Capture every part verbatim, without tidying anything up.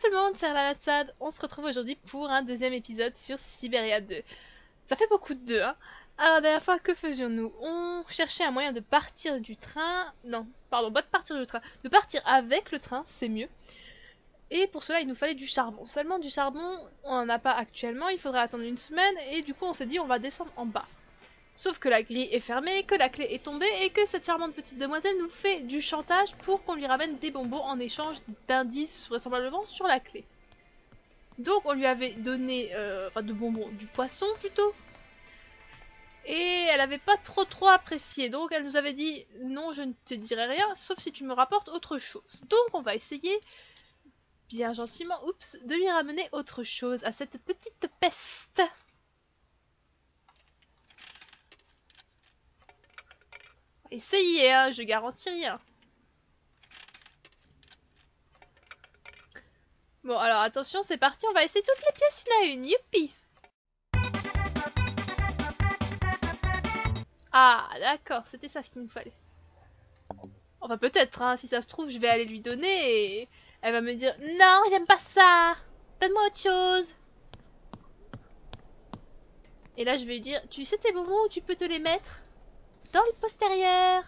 tout le monde, c'est Lassad. On se retrouve aujourd'hui pour un deuxième épisode sur Syberia deux. Ça fait beaucoup de deux, hein. Alors la dernière fois, que faisions-nous? On cherchait un moyen de partir du train. Non, pardon, pas de partir du train. De partir avec le train, c'est mieux. Et pour cela, il nous fallait du charbon. Seulement du charbon, on n'en a pas actuellement. Il faudrait attendre une semaine. Et du coup, on s'est dit, on va descendre en bas. Sauf que la grille est fermée, que la clé est tombée et que cette charmante petite demoiselle nous fait du chantage pour qu'on lui ramène des bonbons en échange d'indices vraisemblablement sur la clé. Donc on lui avait donné, euh, enfin de bonbons, du poisson plutôt. Et elle avait pas trop trop apprécié, donc elle nous avait dit non, je ne te dirai rien sauf si tu me rapportes autre chose. Donc on va essayer bien gentiment, oups, de lui ramener autre chose à cette petite peste. Essayez, hein, je garantis rien. Bon, alors attention, c'est parti, on va essayer toutes les pièces une à une, youpi! Ah, d'accord, c'était ça ce qu'il nous fallait. Enfin, peut-être, hein, si ça se trouve, je vais aller lui donner et elle va me dire « Non, j'aime pas ça! Donne-moi autre chose !» Et là, je vais lui dire « Tu sais tes bonbons où tu peux te les mettre ? Dans le postérieur.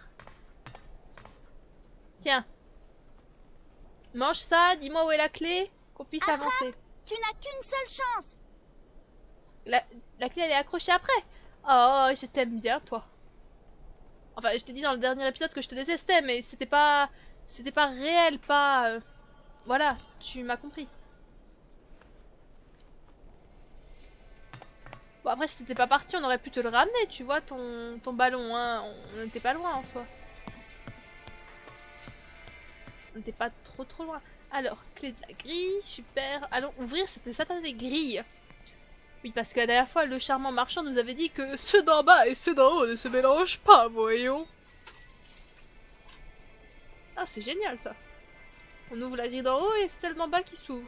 Tiens. Mange ça, dis-moi où est la clé, qu'on puisse Attrape, avancer. Tu n'as qu'une seule chance. La, la clé, elle est accrochée après. Oh, je t'aime bien, toi. Enfin, je t'ai dit dans le dernier épisode que je te détestais, mais c'était pas... C'était pas réel, pas... Euh, voilà, tu m'as compris. Bon, après, si t'étais pas parti, on aurait pu te le ramener, tu vois, ton, ton ballon, hein. On n'était pas loin, en soi. On n'était pas trop trop loin. Alors, clé de la grille, super. Allons ouvrir cette satanée grille. Oui, parce que la dernière fois, le charmant marchand nous avait dit que ceux d'en bas et ceux d'en haut ne se mélangent pas, voyons. Ah, c'est génial, ça. On ouvre la grille d'en haut et c'est celle d'en bas qui s'ouvre.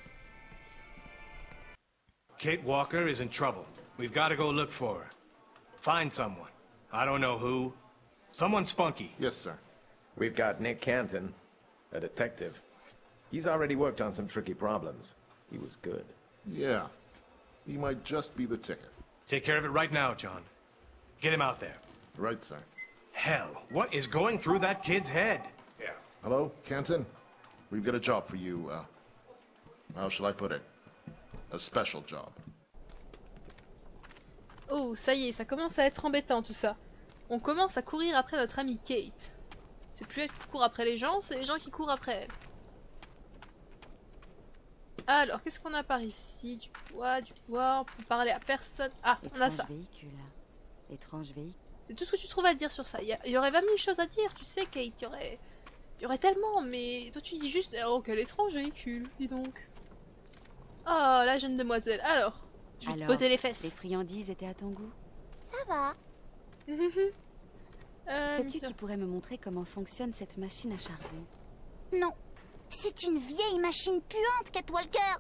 Kate Walker is in trouble. We've got to go look for her. Find someone. I don't know who. Someone spunky. Yes, sir. We've got Nick Canton, a detective. He's already worked on some tricky problems. He was good. Yeah. He might just be the ticket. Take care of it right now, John. Get him out there. Right, sir. Hell, what is going through that kid's head? Yeah. Hello, Canton? We've got a job for you, uh... how shall I put it? A special job. Oh, ça y est, ça commence à être embêtant tout ça. On commence à courir après notre amie Kate. C'est plus elle qui court après les gens, c'est les gens qui courent après elle. Alors, qu'est-ce qu'on a par ici? Du bois, du bois, on peut parler à personne. Ah, on a ça. Véhicule. Étrange véhicule. C'est tout ce que tu trouves à dire sur ça. Il y, y aurait vingt mille choses à dire, tu sais, Kate. Il y aurait... Il y aurait tellement, mais toi tu dis juste... Oh, quel étrange véhicule, dis donc. Oh, la jeune demoiselle. Alors, je vais te Alors, botter les fesses. Les friandises étaient à ton goût? Ça va. euh, Sais-tu qui pourrait me montrer comment fonctionne cette machine à charbon? Non. C'est une vieille machine puante, Kate Walker.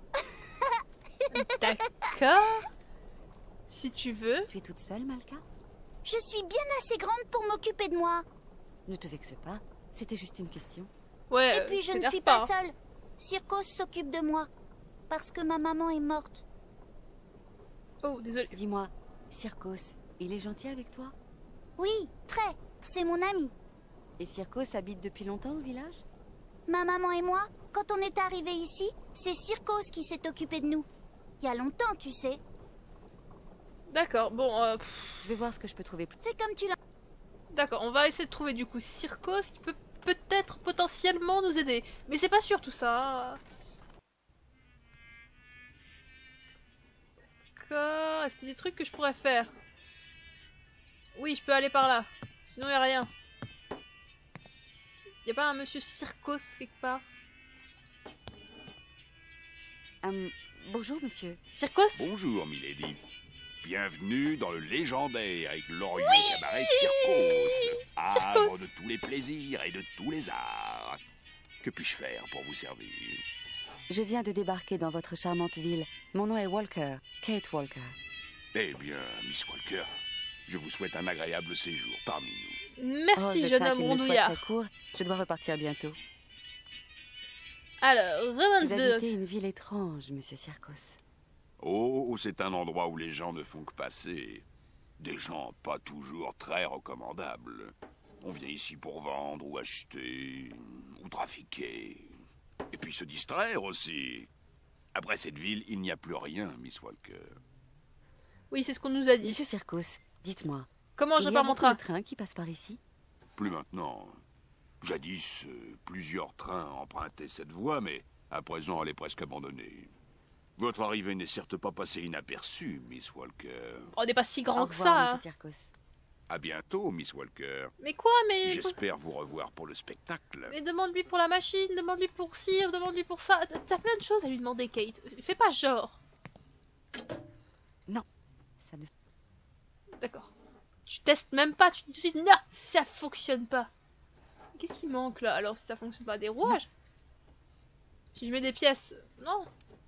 D'accord. Si tu veux. Tu es toute seule, Malka? Je suis bien assez grande pour m'occuper de moi. Ne te vexe pas, c'était juste une question. Ouais. Et puis je ne t'énerve suis pas hein. seule. Circos s'occupe de moi. Parce que ma maman est morte. Oh, désolé. Dis-moi, Circos, il est gentil avec toi? Oui, très. C'est mon ami. Et Circos habite depuis longtemps au village? Ma maman et moi, quand on est arrivés ici, c'est Circos qui s'est occupé de nous. Il y a longtemps, tu sais. D'accord, bon, euh, Je vais voir ce que je peux trouver plus. Fais comme tu l'as. d'accord, on va essayer de trouver du coup Circos qui peut peut-être potentiellement nous aider. Mais c'est pas sûr tout ça. Hein. D'accord, est-ce qu'il y a des trucs que je pourrais faire? Oui, je peux aller par là. Sinon, il n'y a rien. Y a pas un monsieur Circos quelque part? Hum, bonjour, monsieur. Circos? Bonjour, milady. Bienvenue dans le légendaire et glorieux cabaret Circos, havre de tous les plaisirs et de tous les arts. Que puis-je faire pour vous servir? Je viens de débarquer dans votre charmante ville. Mon nom est Walker, Kate Walker. Eh bien, Miss Walker, je vous souhaite un agréable séjour parmi nous. Merci, oh, je jeune crains homme qu'il ne soit rondouillard. très court. Je dois repartir bientôt. Alors, Vous Ravensburg. habitez une ville étrange, monsieur Circos. Oh, c'est un endroit où les gens ne font que passer. Des gens pas toujours très recommandables. On vient ici pour vendre ou acheter, ou trafiquer. Et puis se distraire aussi. Après cette ville, il n'y a plus rien, Miss Walker. Oui, c'est ce qu'on nous a dit. Monsieur Circos, dites-moi. Comment je il y a repars mon beaucoup train de trains qui passent par ici? Plus maintenant. Jadis, euh, plusieurs trains empruntaient cette voie, mais à présent, elle est presque abandonnée. Votre arrivée n'est certes pas passée inaperçue, Miss Walker. On n'est pas si Au grand que revoir, ça. hein. monsieur Circos. À bientôt, Miss Walker. Mais quoi, mais... J'espère vous revoir pour le spectacle. Mais demande-lui pour la machine, demande-lui pour ci, demande-lui pour ça. T'as plein de choses à lui demander, Kate. Fais pas genre. Non, ça ne... D'accord. Tu testes même pas, tu te dis non, ça fonctionne pas. Qu'est-ce qui manque là alors si ça fonctionne pas? Des rouages? Si je mets des pièces, non.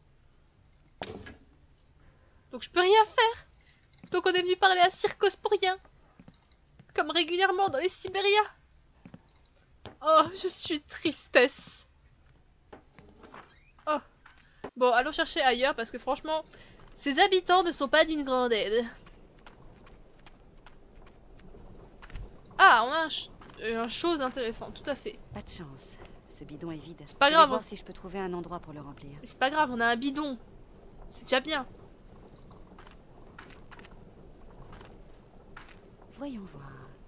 Donc je peux rien faire. Donc on est venu parler à Circos pour rien. Comme régulièrement dans les Sibéria. Oh, je suis tristesse. Oh. Bon, allons chercher ailleurs parce que franchement, ces habitants ne sont pas d'une grande aide. Ah, on a un, ch un chose intéressant, tout à fait. Pas de chance. Ce bidon est vide. C'est pas Je vais grave. voir si je peux trouver un endroit pour le remplir. Mais c'est pas grave, on a un bidon. C'est déjà bien. Voyons voir.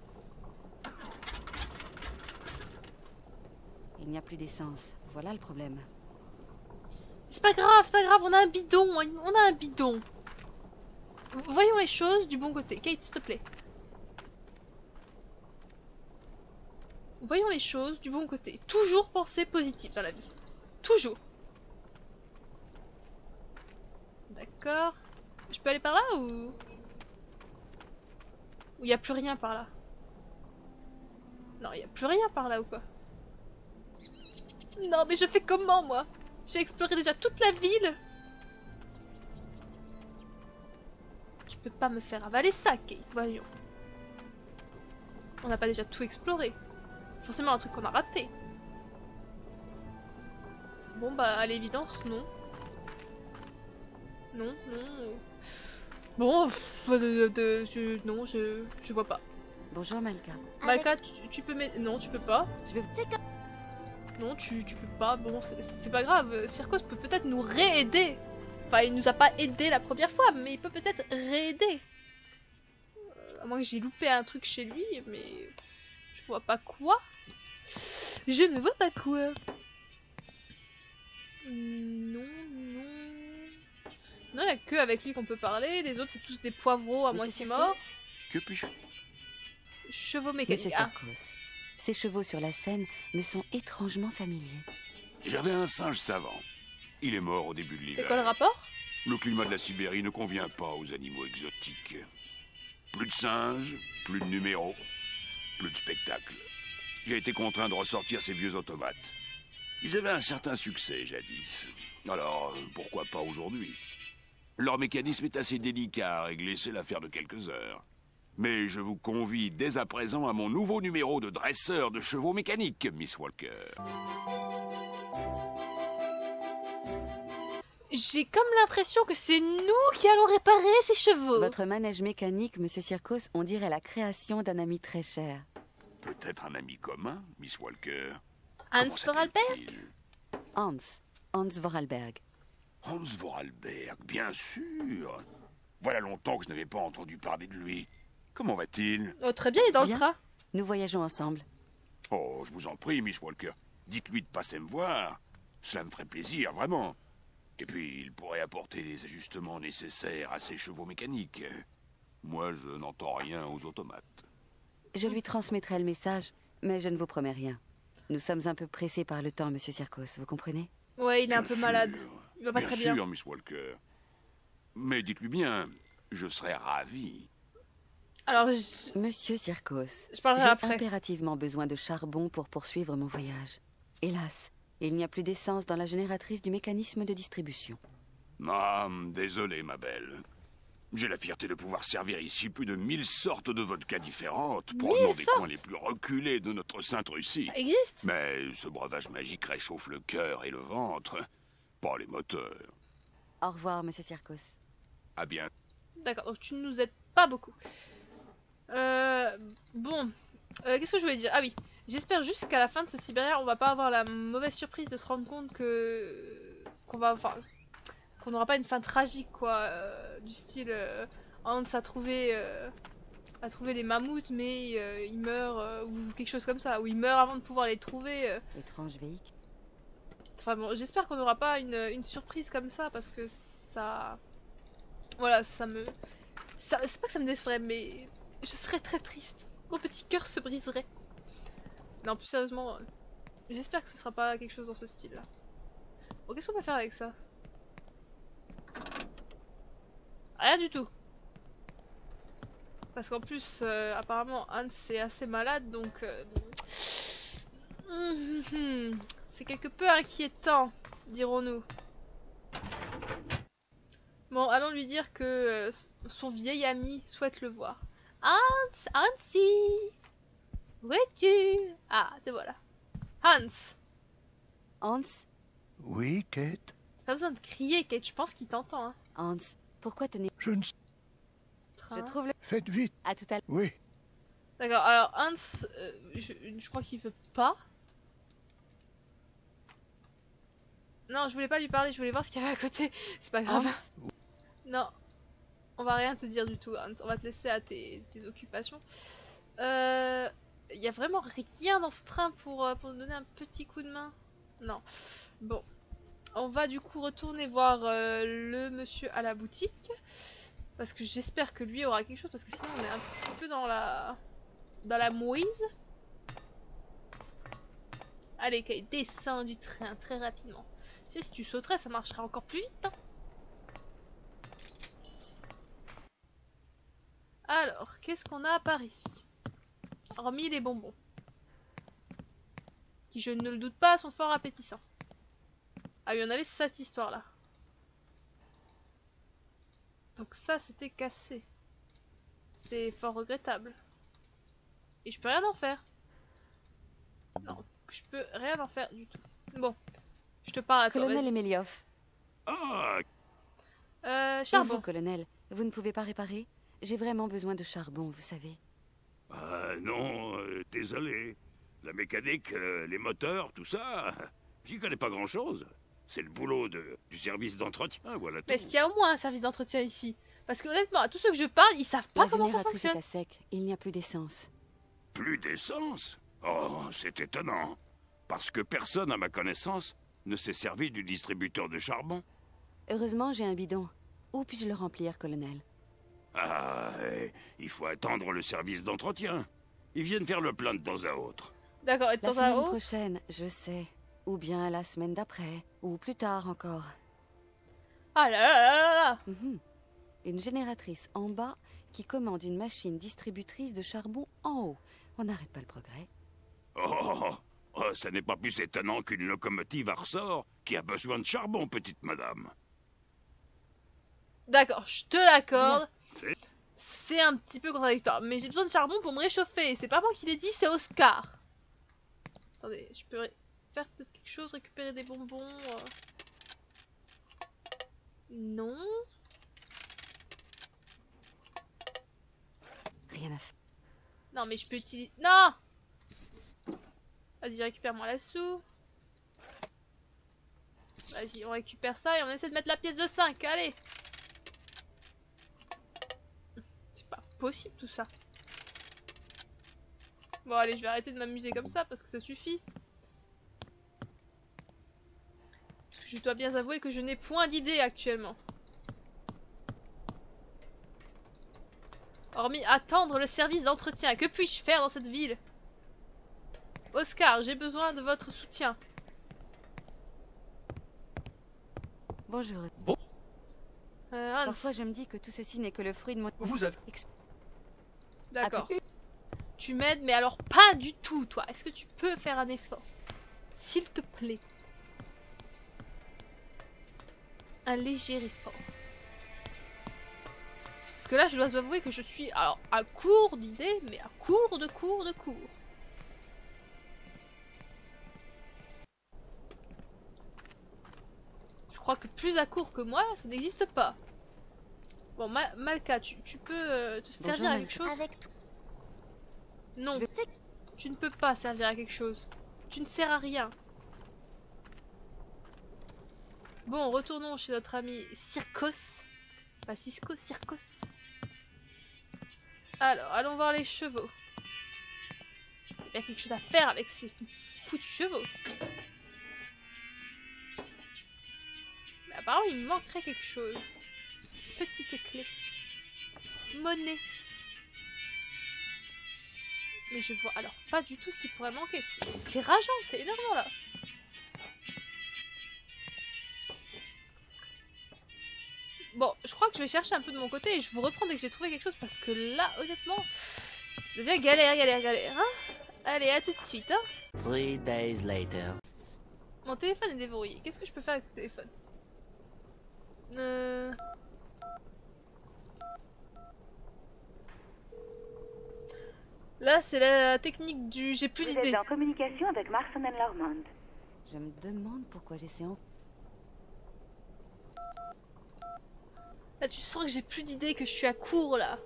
Il n'y a plus d'essence. Voilà le problème. C'est pas grave, c'est pas grave, on a un bidon. On a un bidon. Voyons les choses du bon côté. Kate, s'il te plaît. Voyons les choses du bon côté. Toujours penser positif dans la vie. Toujours. D'accord. Je peux aller par là ou... Ou il n'y a plus rien par là? Non, il n'y a plus rien par là ou quoi? Non, mais je fais comment moi? J'ai exploré déjà toute la ville. Tu peux pas me faire avaler ça, Kate, voyons. On n'a pas déjà tout exploré. Forcément un truc qu'on a raté. Bon bah à l'évidence non. Non, non. Bon, pff, de, de, je, non, je, je vois pas. Bonjour Malka. Malka, tu, tu peux m'aider? Non, tu peux pas. Je vais vous... Non, tu, tu peux pas. Bon, c'est- c'est pas grave. Circos peut peut-être nous réaider. Enfin, il nous a pas aidé la première fois, mais il peut peut-être réaider. Euh, à moins que j'ai loupé un truc chez lui, mais je vois pas quoi. Je ne vois pas quoi. Non, non. Non, il n'y a que avec lui qu'on peut parler. Les autres, c'est tous des poivreaux à Monsieur moitié Circos? morts. Que puis-je... Chevaux mécaniques. Monsieur Ah, Circos, ces chevaux sur la scène me sont étrangement familiers. J'avais un singe savant. Il est mort au début de l'hiver. c'est quoi le rapport? Le climat de la Sibérie ne convient pas aux animaux exotiques. Plus de singes, plus de numéros, plus de spectacles. J'ai été contraint de ressortir ces vieux automates. Ils avaient un certain succès jadis. Alors, pourquoi pas aujourd'hui? Leur mécanisme est assez délicat à régler, c'est l'affaire de quelques heures. Mais je vous convie dès à présent à mon nouveau numéro de dresseur de chevaux mécaniques, Miss Walker. J'ai comme l'impression que c'est nous qui allons réparer ces chevaux. Votre manège mécanique, monsieur Circos, on dirait la création d'un ami très cher. Peut-être un ami commun, Miss Walker. Hans Comment Vorarlberg? s'appelle-t-il? Hans. Hans Vorarlberg. Hans Vorarlberg, bien sûr. Voilà longtemps que je n'avais pas entendu parler de lui. Comment va-t-il? Oh, très bien, il est dans le Bien. train. Nous voyageons ensemble. Oh, je vous en prie, Miss Walker. Dites-lui de passer me voir. Cela me ferait plaisir, vraiment. Et puis, il pourrait apporter les ajustements nécessaires à ses chevaux mécaniques. Moi, je n'entends rien aux automates. Je lui transmettrai le message, mais je ne vous promets rien. Nous sommes un peu pressés par le temps, monsieur Circos, vous comprenez? Ouais, il est un Bien peu sûr. malade. Il va pas Bien très sûr, bien. Miss Walker. Mais dites-lui bien, je serais ravi. Alors, je, Monsieur Circos, je j'ai parlerai après. impérativement besoin de charbon pour poursuivre mon voyage. Hélas, il n'y a plus d'essence dans la génératrice du mécanisme de distribution. Ah, désolé, ma belle. J'ai la fierté de pouvoir servir ici plus de mille sortes de vodkas différentes, provenant Mille des sortes coins les plus reculés de notre Sainte Russie. Ça existe? Mais ce breuvage magique réchauffe le cœur et le ventre, pas les moteurs. Au revoir, monsieur Circos. À bien. D'accord, donc tu ne nous aides pas beaucoup. Euh, bon, euh, qu'est-ce que je voulais dire? Ah oui, j'espère juste qu'à la fin de ce Sibéria, on va pas avoir la mauvaise surprise de se rendre compte que qu'on va, enfin, qu'on n'aura pas une fin tragique, quoi, euh, du style euh, Hans a trouvé, euh, a trouvé les mammouths, mais euh, il meurt euh, ou quelque chose comme ça, ou il meurt avant de pouvoir les trouver. euh. Étrange véhicule. Enfin bon, j'espère qu'on n'aura pas une, une surprise comme ça parce que ça, voilà, ça me, ça, c'est pas que ça me décevrait, mais je serais très triste. Mon petit cœur se briserait. Non, plus sérieusement, euh, j'espère que ce sera pas quelque chose dans ce style-là. Bon, qu'est-ce qu'on peut faire avec ça? Rien du tout. Parce qu'en plus, euh, apparemment, Hans est assez malade, donc euh, hum, c'est quelque peu inquiétant, dirons-nous. Bon, allons lui dire que euh, son vieil ami souhaite le voir. Hans, Hansi, où es-tu? Ah, te voilà. Hans, Hans, Oui, Kate. t'as pas besoin de crier, Kate, je pense qu'il t'entend. Hein. Hans, pourquoi tenez... Je ne... sais- Train. Je trouve le... Faites vite. À tout à l'heure. Oui. D'accord, alors Hans, euh, je, je crois qu'il veut pas. Non, je voulais pas lui parler, je voulais voir ce qu'il y avait à côté. C'est pas grave. Hans, Non, on va rien te dire du tout, Hans. On va te laisser à tes, tes occupations. Euh, il y a vraiment rien dans ce train pour, euh, pour nous donner un petit coup de main. Non. Bon, on va du coup retourner voir euh, le monsieur à la boutique. Parce que j'espère que lui aura quelque chose, parce que sinon on est un petit peu dans la dans la mouise. Allez, Kate, descends du train très rapidement. Tu sais, si tu sauterais, ça marcherait encore plus vite. Hein. Alors, qu'est-ce qu'on a par ici? Hormis les bonbons. Qui, je ne le doute pas, sont fort appétissants. Ah oui, on avait cette histoire-là. Donc ça, c'était cassé. C'est fort regrettable. Et je peux rien en faire. Non, je peux rien en faire du tout. Bon, je te parle à toi. colonel vas-y. Emeliov. Ah, Euh, Et charbon. vous, colonel, vous ne pouvez pas réparer? J'ai vraiment besoin de charbon, vous savez. ah, non, euh, désolé. La mécanique, euh, les moteurs, tout ça, j'y connais pas grand-chose. C'est le boulot de, du service d'entretien, voilà tout. Mais est-ce qu'il y a au moins un service d'entretien ici? Parce que honnêtement, à tous ceux que je parle, ils savent pas La comment ça génératrice est fonctionne. à sec. Il n'y a plus d'essence. Plus d'essence? Oh, c'est étonnant. Parce que personne, à ma connaissance, ne s'est servi du distributeur de charbon. Heureusement, j'ai un bidon. Où puis-je le remplir, colonel? Ah, eh, il faut attendre le service d'entretien. Ils viennent faire le plein de temps à autre. D'accord, et de La temps à semaine autre. prochaine, je sais. Ou bien la semaine d'après. Ou plus tard encore. Ah là là là là là. Mhm. Une génératrice en bas qui commande une machine distributrice de charbon en haut. On n'arrête pas le progrès. Oh, oh, ça n'est pas plus étonnant qu'une locomotive à ressort qui a besoin de charbon, petite madame. D'accord, je te l'accorde. C'est- C'est un petit peu contradictoire. Mais j'ai besoin de charbon pour me réchauffer. C'est pas moi qui l'ai dit, c'est Oscar. Attendez, je peux ré- faire peut-être quelque chose, récupérer des bonbons. euh. Non. Rien à faire. Non, mais je peux utiliser. Non. Vas-y, récupère-moi la soupe. Vas-y, on récupère ça et on essaie de mettre la pièce de cinq. Allez. C'est pas possible tout ça. Bon, allez, je vais arrêter de m'amuser comme ça parce que ça suffit. Parce que je dois bien avouer que je n'ai point d'idée actuellement. Hormis attendre le service d'entretien. Que puis-je faire dans cette ville? Oscar, j'ai besoin de votre soutien. Bonjour. Euh, Hans, Parfois, je me dis que tout ceci n'est que le fruit de mon... Vous avez... Ex- d'accord. Tu m'aides, mais alors pas du tout, toi. Est-ce que tu peux faire un effort? S'il te plaît. Un léger effort. que là, je dois avouer que je suis alors à court d'idées, mais à court de court de court. Je crois que plus à court que moi, ça n'existe pas. Bon, Ma Malka, tu, tu peux euh, te servir Bonjour, à quelque chose? Avec toi. Non, Je tu ne peux pas servir à quelque chose. Tu ne sers à rien. Bon, retournons chez notre ami Circos. Pas Cisco, Circos. Alors, allons voir les chevaux. Il y a bien quelque chose à faire avec ces foutus chevaux. Mais apparemment, il me manquerait quelque chose. Petite clé. Monnaie. Mais je vois alors pas du tout ce qui pourrait manquer. C'est rageant, c'est énervant là. Bon, je crois que je vais chercher un peu de mon côté et je vous reprends dès que j'ai trouvé quelque chose parce que là, honnêtement, ça devient galère, galère, galère. Hein, allez, à tout de suite. Hein. Three days later. Mon téléphone est déverrouillé. Qu'est-ce que je peux faire avec le téléphone? euh... Là, c'est la technique du j'ai plus Vous d'idées. êtes en communication avec Marson and Lormond. Je me demande pourquoi j'essaie en... Là, tu sens que j'ai plus d'idées, que je suis à court là.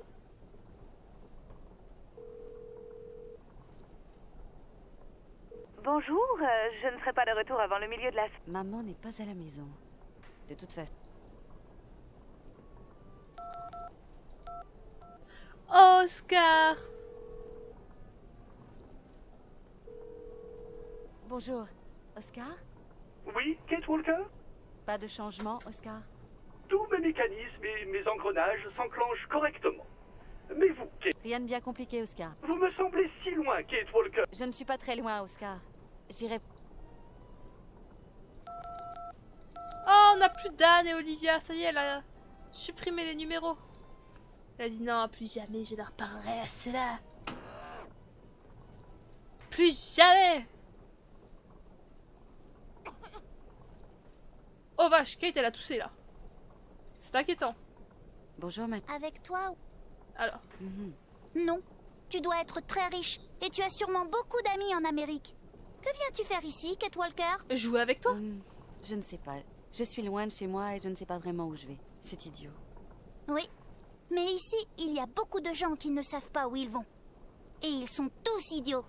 Bonjour, euh, je ne serai pas de retour avant le milieu de la... Maman n'est pas à la maison. De toute façon... Oscar! Bonjour, Oscar? Oui, Kate Walker? Pas de changement, Oscar? Tous mes mécanismes et mes engrenages s'enclenchent correctement. Mais vous, Kate... Rien de bien compliqué, Oscar. Vous me semblez si loin, Kate Walker. Je ne suis pas très loin, Oscar. J'irai... Oh, on n'a plus d'Anne et Olivia. Ça y est, elle a supprimé les numéros. Elle a dit non, plus jamais je leur parlerai à cela. Plus jamais. Oh vache, Kate, elle a toussé là. C'est inquiétant. Bonjour, ma... Avec toi? Alors. Mm-hmm. Non. Tu dois être très riche et tu as sûrement beaucoup d'amis en Amérique. Que viens-tu faire ici, Kate Walker? Jouer avec toi? Hum, Je ne sais pas. Je suis loin de chez moi et je ne sais pas vraiment où je vais. C'est idiot. Oui. Mais ici, il y a beaucoup de gens qui ne savent pas où ils vont. Et ils sont tous idiots.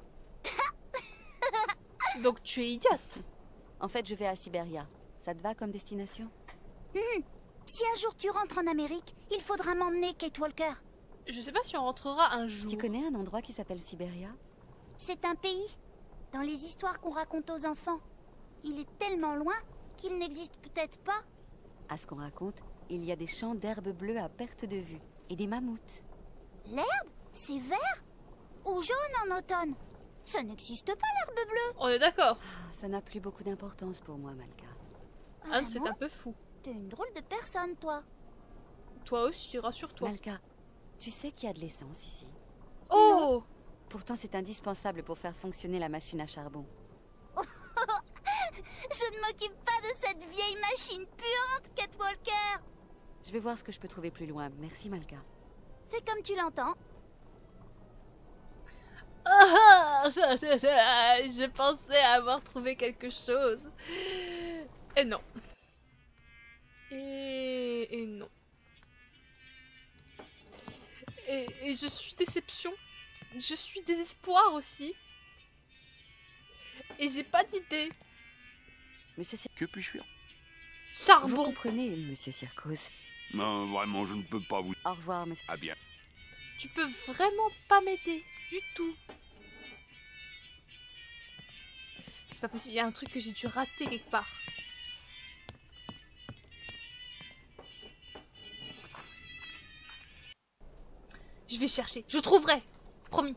Donc tu es idiote. En fait, je vais à Siberia. Ça te va comme destination? Hum. Si un jour tu rentres en Amérique, il faudra m'emmener, Kate Walker. Je sais pas si on rentrera un jour. Tu connais un endroit qui s'appelle Siberia? C'est un pays. Dans les histoires qu'on raconte aux enfants. Il est tellement loin qu'il n'existe peut-être pas. À ce qu'on raconte, il y a des champs d'herbes bleues à perte de vue. Et des mammouths. L'herbe? C'est vert? Ou jaune en automne? Ça n'existe pas, l'herbe bleue. On est d'accord. Ah, ça n'a plus beaucoup d'importance pour moi, Malka. Anne, c'est un peu fou. T'es une drôle de personne, toi. Toi aussi, rassure-toi. Malka, tu sais qu'il y a de l'essence ici. Oh! Pourtant, c'est indispensable pour faire fonctionner la machine à charbon. Je ne m'occupe pas de cette vieille machine puante, Kate Walker. Je vais voir ce que je peux trouver plus loin. Merci, Malka. Fais comme tu l'entends. Ah, je, je, je pensais avoir trouvé quelque chose. Et non. Et, et non. Et, et je suis déception. Je suis désespoir aussi. Et j'ai pas d'idée. Monsieur Cir- Que puis-je faire? Charbon. Vous comprenez, monsieur Circos. Non, vraiment, je ne peux pas vous... Au revoir, monsieur. Ah bien. Tu peux vraiment pas m'aider. Du tout. C'est pas possible. Il y a un truc que j'ai dû rater quelque part. Je vais chercher. Je trouverai. Promis.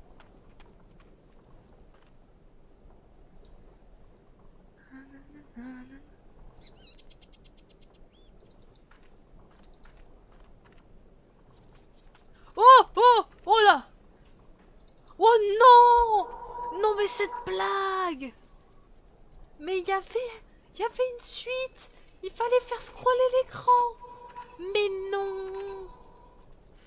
Oh, oh, oh là. Oh non. Non mais cette blague. Mais il y avait, il y avait une suite. Il fallait faire scroller l'écran. Mais non.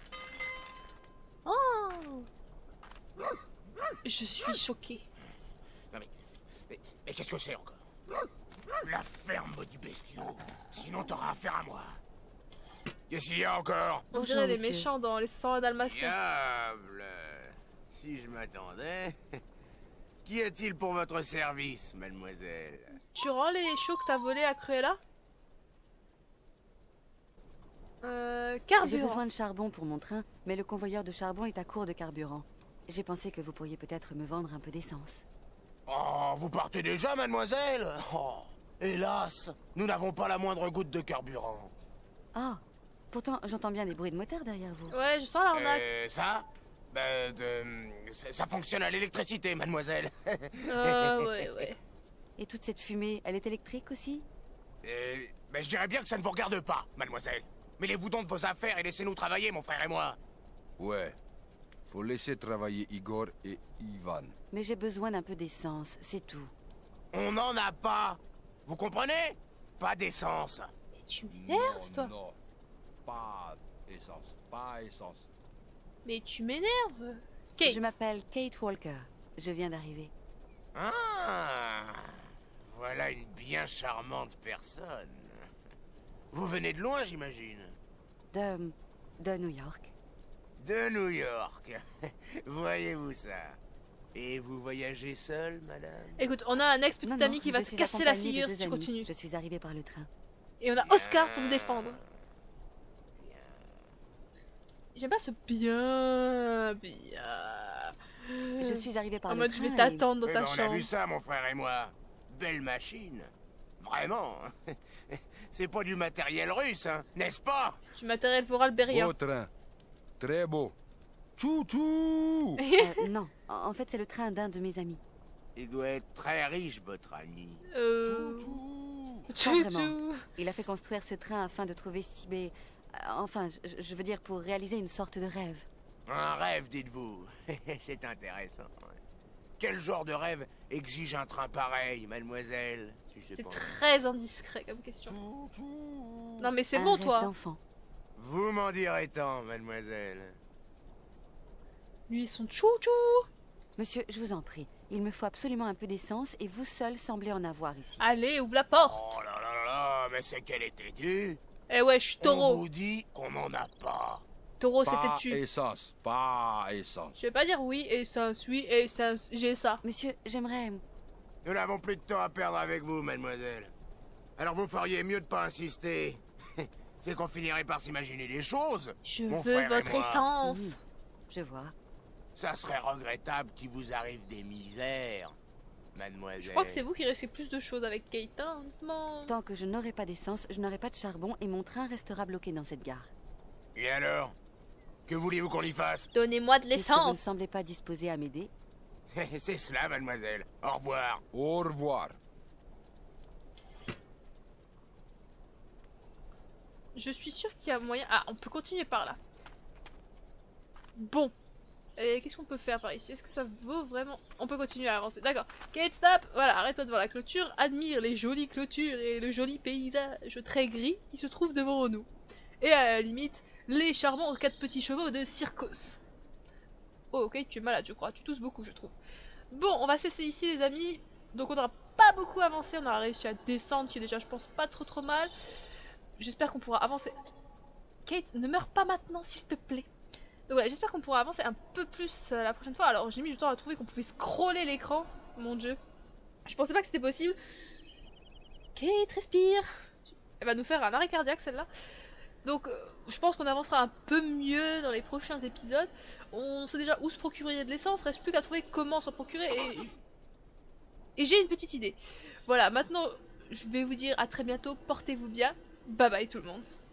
Je suis choquée. Non mais... Mais, mais qu'est-ce que c'est encore? La ferme, maudit bestiaux. Sinon t'auras affaire à moi. Qu'est-ce qu'il y a encore? On dirait les méchants dans les cent dalmatiens. Diable. Si je m'attendais... Qu'y a-t-il pour votre service, mademoiselle? Tu rends les chiots que t'as volés à Cruella? Euh... Carburant. J'ai besoin de charbon pour mon train, mais le convoyeur de charbon est à court de carburant. J'ai pensé que vous pourriez peut-être me vendre un peu d'essence. Oh, vous partez déjà, mademoiselle? Oh, hélas, nous n'avons pas la moindre goutte de carburant. Ah, pourtant j'entends bien des bruits de moteur derrière vous. Ouais, je sens l'arnaque. Euh, ça Ben, de... ça, ça fonctionne à l'électricité, mademoiselle. Euh, ouais, ouais. Et toute cette fumée, elle est électrique aussi? Euh, ben, je dirais bien que ça ne vous regarde pas, mademoiselle. Mêlez-vous donc de vos affaires et laissez-nous travailler, mon frère et moi. Ouais. Faut laisser travailler Igor et Ivan. Mais j'ai besoin d'un peu d'essence, c'est tout. On n'en a pas. Vous comprenez? Pas d'essence. Mais tu m'énerves, toi. Non, pas essence, pas essence. Mais tu m'énerves. Kate. Je m'appelle Kate Walker. Je viens d'arriver. Ah, voilà une bien charmante personne. Vous venez de loin, j'imagine. De... de New York. De New York. Voyez-vous ça? Et vous voyagez seule, madame? Écoute, on a un ex-petit ami qui va te casser la figure si tu continues. Je suis arrivée par le train. Et on a Oscar pour nous défendre. J'aime pas ce bien, bien. Je suis arrivée par en le mode, train. je vais t'attendre dans Eh ta ben, chambre. On a vu ça, mon frère et moi. Belle machine. Vraiment. C'est pas du matériel russe, hein, n'est-ce pas? C'est du matériel voral bérien. Beau train. Très beau. Tchou-tchou. euh, Non, en fait c'est le train d'un de mes amis. Il doit être très riche, votre ami. Euh... Pas vraiment. Il a fait construire ce train afin de trouver Sibé... Enfin, je, je veux dire pour réaliser une sorte de rêve. Un rêve, dites-vous. C'est intéressant. Quel genre de rêve exige un train pareil, mademoiselle? C'est très indiscret comme question. Non mais c'est un bon, rêve toi. d'enfant. Vous m'en direz tant, mademoiselle. Lui et son chou-chou. Monsieur, je vous en prie, il me faut absolument un peu d'essence et vous seul semblez en avoir ici. Allez, ouvre la porte. Oh là là là là, mais c'est qu'elle est têtue. Eh ouais, je suis taureau. On vous dit qu'on n'en a pas. Taureau, c'est Pas têtu. essence, pas essence. Je vais pas dire oui, essence, oui, essence, j'ai ça. Monsieur, j'aimerais... Nous n'avons plus de temps à perdre avec vous, mademoiselle. Alors vous feriez mieux de pas insister. C'est qu'on finirait par s'imaginer des choses. Je mon veux frère et votre moi. essence. Mmh, je vois. Ça serait regrettable qu'il vous arrive des misères, mademoiselle. Je crois que c'est vous qui risquez plus de choses avec Kate, hein, honnêtement. Tant que je n'aurai pas d'essence, je n'aurai pas de charbon et mon train restera bloqué dans cette gare. Et alors? Que voulez-vous qu'on y fasse? Donnez-moi de Puisque vous ne l'essence. semblez pas disposé à m'aider. C'est cela, mademoiselle. Au revoir. Au revoir. Je suis sûre qu'il y a moyen... Ah, on peut continuer par là. Bon. Et qu'est-ce qu'on peut faire par ici? Est-ce que ça vaut vraiment... On peut continuer à avancer. D'accord. Kate, stop. Voilà, arrête-toi devant la clôture. Admire les jolies clôtures et le joli paysage très gris qui se trouve devant nous. Et à la limite, les charmants quatre petits chevaux de Circos. Oh, ok, tu es malade, je crois. Tu tousses beaucoup, je trouve. Bon, on va cesser ici, les amis. Donc on n'aura pas beaucoup avancé. On aura réussi à descendre, qui est déjà, je pense, pas trop trop mal. J'espère qu'on pourra avancer. Kate, ne meurs pas maintenant, s'il te plaît. Donc voilà, j'espère qu'on pourra avancer un peu plus euh, la prochaine fois. Alors, j'ai mis du temps à trouver qu'on pouvait scroller l'écran. Mon dieu. Je pensais pas que c'était possible. Kate, respire. Elle va nous faire un arrêt cardiaque, celle-là. Donc, euh, je pense qu'on avancera un peu mieux dans les prochains épisodes. On sait déjà où se procurer de l'essence. Reste plus qu'à trouver comment s'en procurer. Et, et j'ai une petite idée. Voilà, maintenant, je vais vous dire à très bientôt. Portez-vous bien. Bye bye tout le monde.